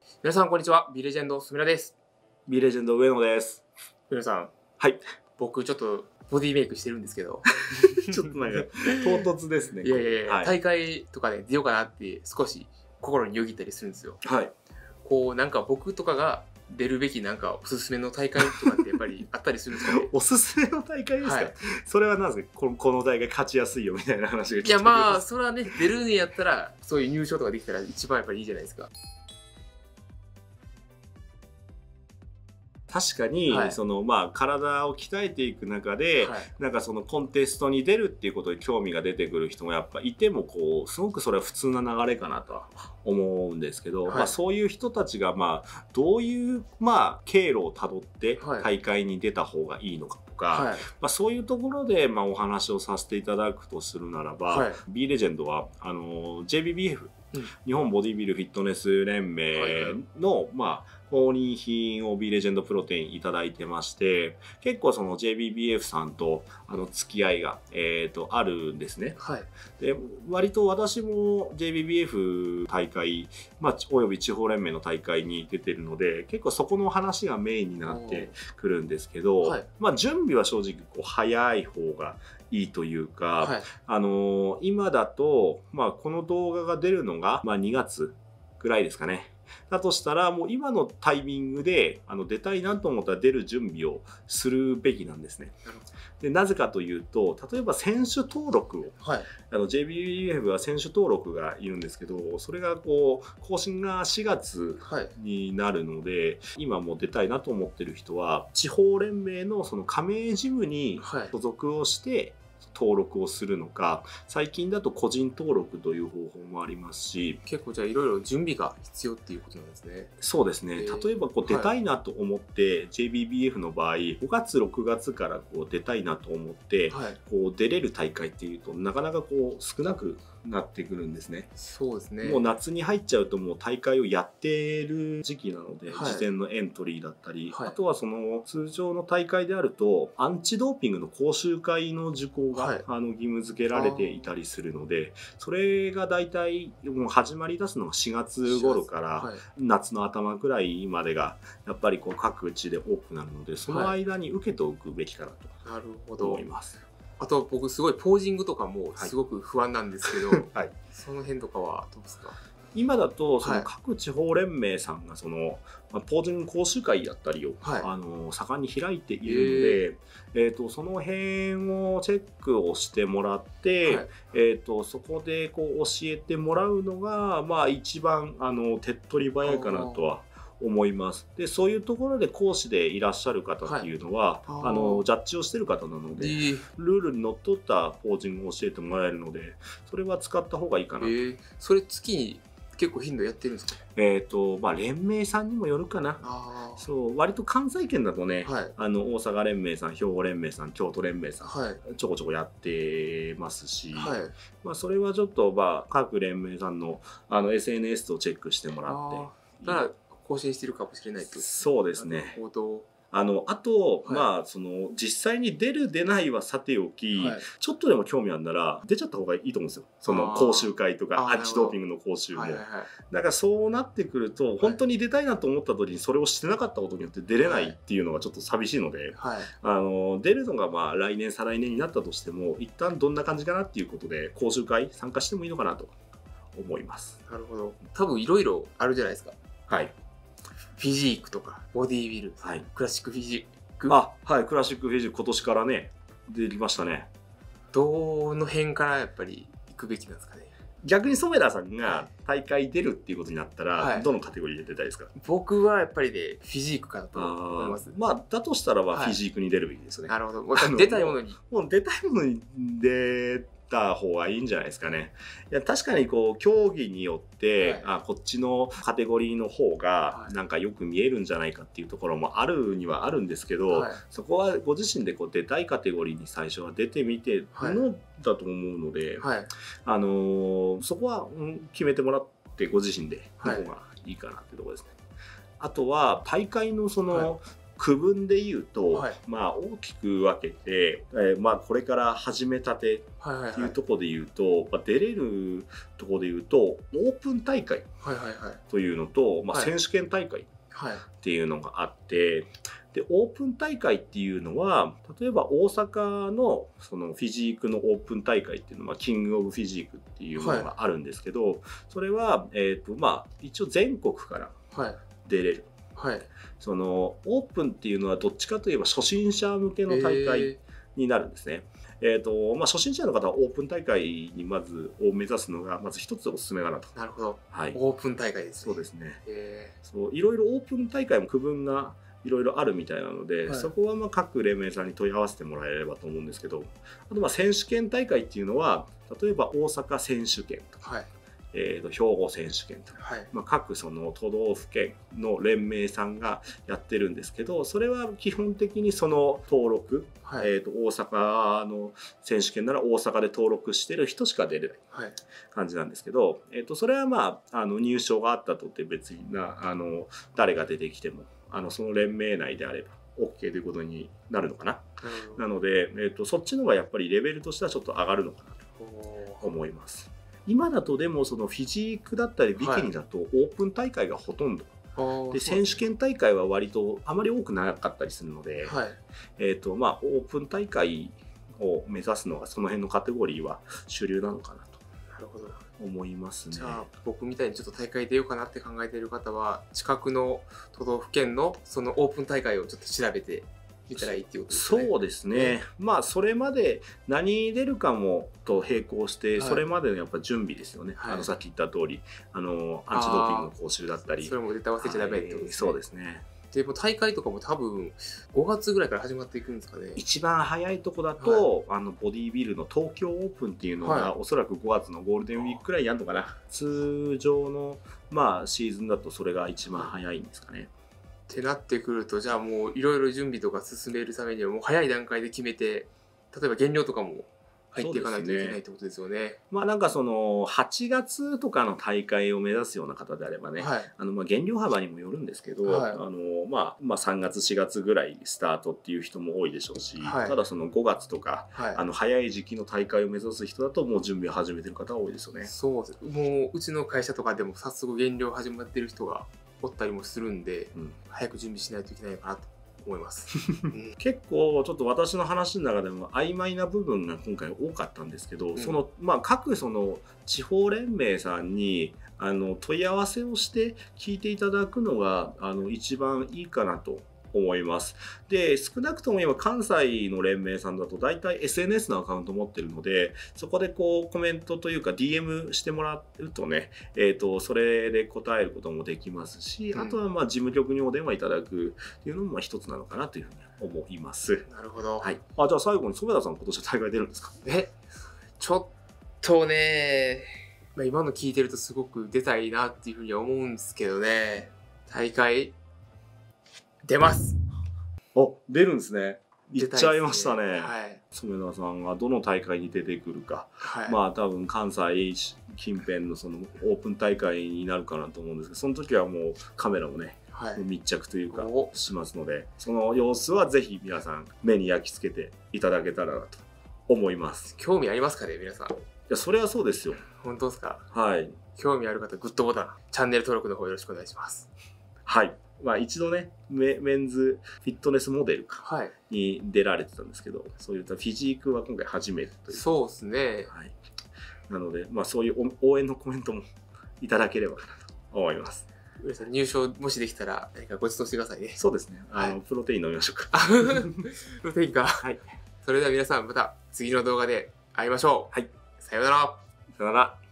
皆さんこんにちは。ビレジェンドすみらです。 ビレジェンド上野です。 皆さん、 はい。 僕ちょっとボディメイクしてるんですけど、 ちょっとなんか唐突ですね。 いやいやいや、 はい、 大会とかで出ようかなって少し心によぎったりするんですよ。 はい。 こうなんか僕とかが出るべきなんかおすすめの大会とかってやっぱりあったりするんですかね。 おすすめの大会ですか。はい、それは何ですか。この大会勝ちやすいよみたいな話が聞いて。 いやまあそれはね、出るんやったらそういう入賞とかできたら一番やっぱりいいじゃないですか。 確かに、はい、体を鍛えていく中で、はい、なんかそのコンテストに出るっていうことで興味が出てくる人もやっぱいてもすごくそれは普通な流れかなとは思うんですけど、はい、そういう人たちがどういう経路をたどって大会に出た方がいいのかとか、そういうところでお話をさせていただくとするならば、B レジェンドはJBBF、日本ボディビルフィットネス連盟の公認品を B レジェンドプロテインいただいてまして、結構その JBBF さんと付き合いが、あるんですね。はい、で割と私も JBBF 大会、および地方連盟の大会に出てるので、結構そこの話がメインになってくるんですけど、準備は正直早い方がいいというか、今だと、この動画が出るのが、2月ぐらいですかね。だとしたらもう今のタイミングで出たいなと思ったら出る準備をするべきなんですね。でなぜかというと、例えば選手登録を、JBBF は選手登録がいるんですけど、それが更新が4月になるので、今もう出たいなと思ってる人は地方連盟のその加盟ジムに所属をして、登録をするのか、最近だと個人登録という方法もありますし、 結構じゃあいろいろ準備が必要っていうことなんですね。 そうですね。例えば出たいなと思って、JBBF の場合5月6月から出たいなと思って、出れる大会っていうとなかなか少なくなってくるんですね。 そうですね。 もう夏に入っちゃうともう大会をやってる時期なので、事前のエントリーだったり、あとはその通常の大会であるとアンチドーピングの講習会の受講が、義務付けられていたりするので、それがだいたいもう始まり出すのが4月頃から夏の頭くらいまでがやっぱり各地で多くなるので、その間に受けておくべきかなと思います。 あと僕すごいポージングとかもすごく不安なんですけど、その辺とかはどうですか？ 今だとその各地方連盟さんがそのポージング講習会だったりを盛んに開いているので、その辺をチェックをしてもらって、そこで教えてもらうのが一番手っ取り早いかなとは思います。でそういうところで講師でいらっしゃる方っていうのは、ジャッジをしてる方なので、ルールにのっとったポージングを教えてもらえるので、それは使った方がいいかなと。 それ月に結構頻度やってるんですか？ 連盟さんにもよるかな。そう割と関西圏だとね、大阪連盟さん、兵庫連盟さん、京都連盟さん、ちょこちょこやってますし、それはちょっと各連盟さんのSNS をチェックしてもらって。 だから更新してるかもしれないと。 そうですね。あと、その実際に出る出ないはさておき、ちょっとでも興味あるなら出ちゃった方がいいと思うんですよ。その講習会とかアンチドーピングの講習も。だからそうなってくると、本当に出たいなと思った時にそれをしてなかったことによって出れないっていうのがちょっと寂しいので、出るのが来年再来年になったとしても、一旦どんな感じかなっていうことで講習会参加してもいいのかなと思います。 なるほど。多分いろいろあるじゃないですか。フィジークとかボディービル、クラシックフィジーク、 クラシックフィジーク今年からね出ましたね。 どの辺からやっぱり行くべきなんですかね。 逆に染田さんが大会出るっていうことになったら、どのカテゴリーで出たいですか？ 僕はやっぱりフィジークかなと思います。 だとしたらフィジークに出るべきですね。 なるほど。出たいものに出た方がいいんじゃないですかね。いや確かに競技によって、こっちのカテゴリーの方がなんかよく見えるんじゃないかっていうところもあるにはあるんですけど、そこはご自身で出たいカテゴリーに最初は出てみてるのだと思うので、そこは決めてもらってご自身での方がいいかなってところですね。あとは大会の区分で言うと、まあ大きく分けて、まあこれから始めたてっていうところで言うと、まあ、出れるところで言うとオープン大会というのと、まあ、選手権大会っていうのがあって、でオープン大会っていうのは例えば大阪のそのフィジークのオープン大会っていうのはキングオブフィジークっていうものがあるんですけど、それはまあ一応全国から出れる。そのオープンっていうのはどっちかといえば初心者向けの大会になるんですね。まあ、初心者の方はオープン大会にまずを目指すのがまず一つおすすめかなと。 なるほど。はい、オープン大会ですね。 そうですね。そういろいろオープン大会も区分がいろいろあるみたいなので、そこはまあ各連盟さんに問い合わせてもらえればと思うんですけど、あとまあ選手権大会っていうのは例えば大阪選手権とか、兵庫選手権とか、まあ、各その都道府県の連盟さんがやってるんですけど、それは基本的にその登録、大阪の選手権なら大阪で登録してる人しか出れない感じなんですけど、それはまあ入賞があったとって別に誰が出てきてもその連盟内であれば OK ということになるのかな。なので、そっちの方がやっぱりレベルとしてはちょっと上がるのかなと思います。今だとでもそのフィジークだったりビキニだとオープン大会がほとんど、で選手権大会は割とあまり多くなかったりするので、まあオープン大会を目指すのがその辺のカテゴリーは主流なのかなと思いますね。 じゃあ僕みたいにちょっと大会出ようかなって考えている方は近くの都道府県のそのオープン大会をちょっと調べて見たらいいっていうことですね。 そうですね。まあそれまで何出るかもと並行して、それまでのやっぱ準備ですよね。さっき言った通りアンチドーピングの講習だったり、 それも絶対忘れちゃダメってことですね。 そうですね。 でも大会とかも多分5月ぐらいから始まっていくんですかね。 一番早いとこだと、ボディービルの東京オープンっていうのが、おそらく5月のゴールデンウィークくらいやるのかな。通常のまあシーズンだとそれが一番早いんですかね。 ってなってくると、じゃあもういろいろ準備とか進めるためにはもう早い段階で決めて、例えば減量とかも入っていかないといけないってことですよね。 まあなんかその8月とかの大会を目指すような方であればね、まあ減量幅にもよるんですけど、まあ3月4月ぐらいスタートっていう人も多いでしょうし、ただその5月とか、早い時期の大会を目指す人だともう準備を始めてる方は多いですよね。 そうです。もううちの会社とかでも早速減量始まってる人がおったりもするんで、早く準備しないといけないのかなと思います。 結構ちょっと私の話の中でも曖昧な部分が今回多かったんですけど、そのまあ各その地方連盟さんに問い合わせをして聞いていただくのが一番いいかなと思います。で、少なくとも今関西の連盟さんだと大体 SNS のアカウント持ってるので、そこでこうコメントというか DM してもらうとね、それで答えることもできますし、あとはまあ事務局にお電話いただくっていうのも一つなのかなというふうに思います。 なるほど。 はい。じゃあ最後に染田さん今年は大会出るんですか？ ちょっとね、まあ、今の聞いてるとすごく出たいなっていうふうには思うんですけどね。大会出ます。 出るんですね。言っちゃいましたね。染田さんがどの大会に出てくるか、まあ多分関西近辺のそのオープン大会になるかなと思うんですけど、その時はもうカメラもね、密着というかしますので、その様子はぜひ皆さん目に焼き付けていただけたらなと思います。 興味ありますかね、皆さん。 いや、それはそうですよ。 本当ですか？ はい。 興味ある方、グッドボタン、チャンネル登録の方よろしくお願いします。 はい。まあ一度ね、メンズフィットネスモデルに出られてたんですけど、そういったフィジークは今回初めてという。 そうですね。 なので、まあそういう応援のコメントもいただければかなと思います。 上さん、入賞もしできたら何かご馳走してくださいね。 そうですね。プロテイン飲みましょうか。 プロテインか。はい。それでは皆さん、また次の動画で会いましょう。はい。さようなら。 さようなら。